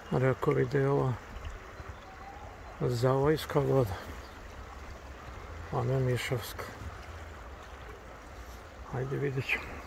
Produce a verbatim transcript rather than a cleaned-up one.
Rekao bi da je ova Zavojska voda, a ne Mišovska. Hajde vidjet ćemo.